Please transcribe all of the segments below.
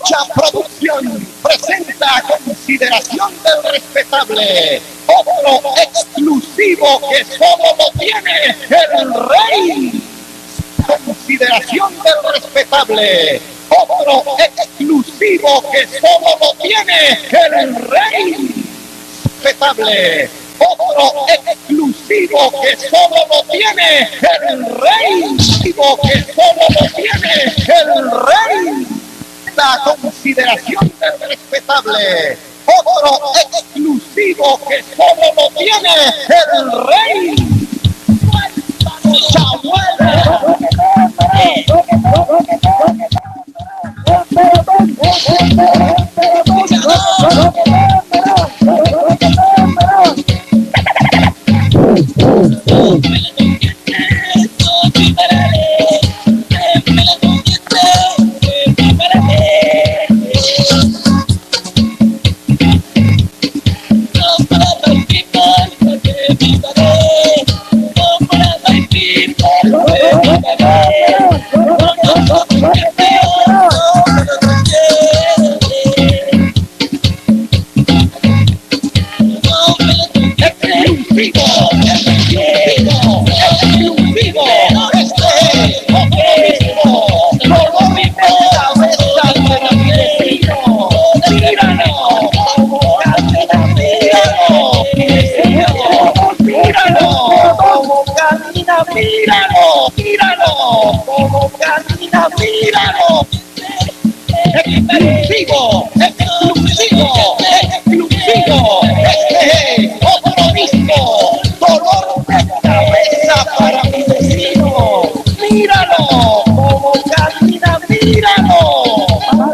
Rocha Producción presenta a consideración del respetable otro exclusivo que solo lo tiene el rey. Consideración del respetable otro exclusivo que solo lo tiene el rey. Respetable otro exclusivo que solo lo tiene el rey. Que solo lo tiene el rey. La consideración del respetable otro exclusivo que solo lo tiene el rey. Míralo, míralo, como camina, míralo. Exclusivo, exclusivo, exclusivo. Este es otro disco, dolor de cabeza para mi vecino. Míralo, como camina, míralo.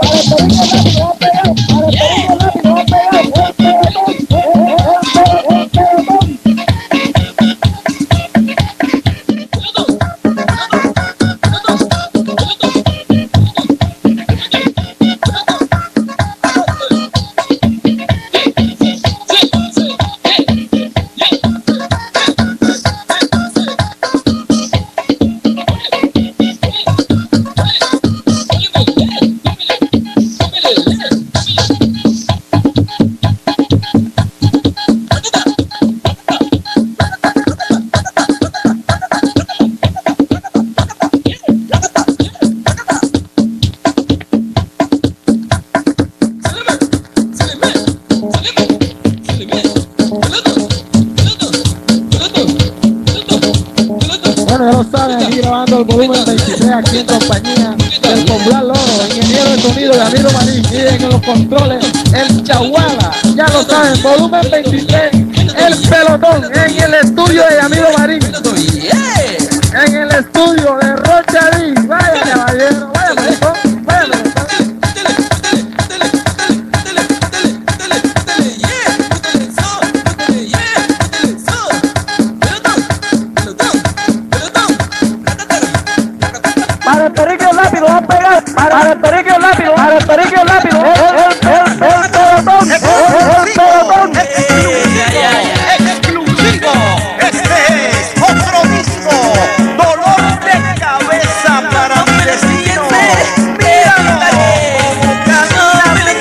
Aquí grabando el volumen 23 aquí en compañía del Poblar Loro, ingeniero de sonido de Amigo Marín. Miren en los controles el Chaguala, ya lo saben, volumen 23, el pelotón en el estudio de Amigo Marín, en el estudio de Rocha Lee. Vaya caballero, vaya pelotón, vaya pelotón. Para el periquio rápido, va a pegar. Para el periquio rápido, para el periquio rápido. El pelotón, el pelotón. Exclusivo, este es otro disco, dolor de cabeza para mi vecino. Míralo, como camina,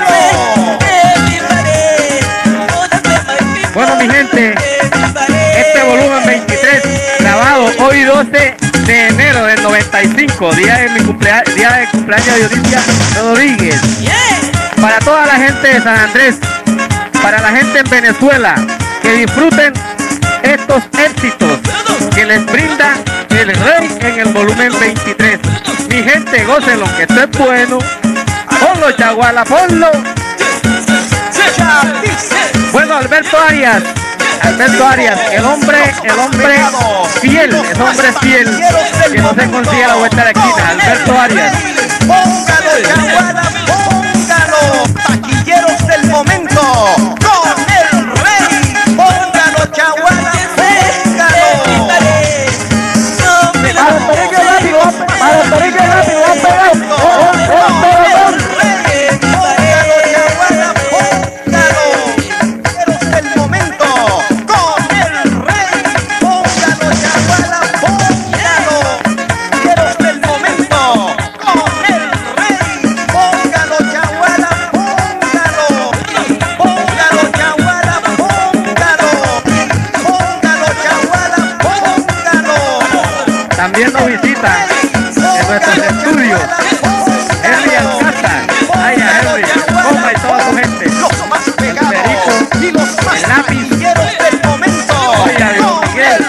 míralo. Bueno, mi gente, este volumen 23, grabado hoy 12 de enero del 95, día de cumpleaños de Dionisia Rodríguez. Para toda la gente de San Andrés, para la gente en Venezuela, que disfruten estos éxitos que les brinda el rey en el volumen 23. Mi gente, gócenlo, que esto es bueno. Ponlo, Chaguala, ponlo. Bueno, Alberto Arias, el hombre fiel, es hombre fiel, que no se consigue la vuelta de la esquina. Alberto Arias. Póngalo, Chaguala, póngalo, taquilleros del momento, con el rey. Póngalo, Chaguala, póngalo. Para el periquio rápido, para el periquio rápido, va a pegar. casa, en nuestros estudios. Henry Alcázar, ay a Henry, Compa y toda su gente. Los más pegados y los más el lápiz del momento. Oiga, Dios Miguel,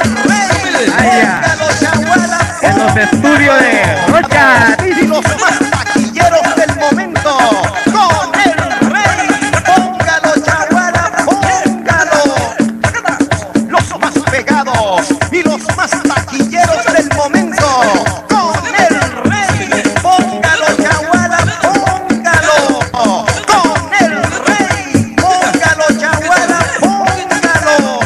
en los estudios de Rocha. Y los más taquilleros del momento. Con el rey, póngalo, Chaguara, póngalo. Los más pegados y los más taquilleros del momento. Con el rey, póngalo, Chaguara, póngalo. Con el rey, póngalo, Chaguara, póngalo.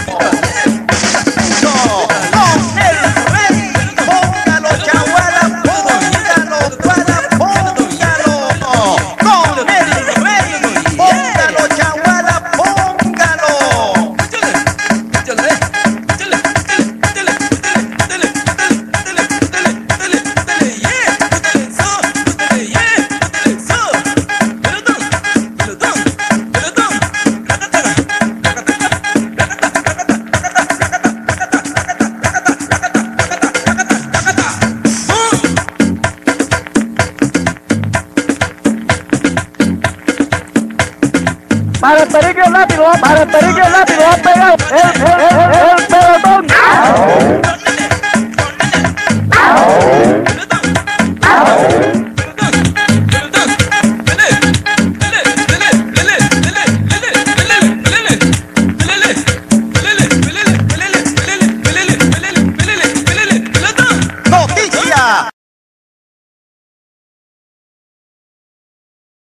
Con el rey, póngalo, Chaguara, póngalo, Guara, póngalo. Con el rey, póngalo, Chaguara, póngalo. Para el perique el lápiz, lo ha pegado el pelotón.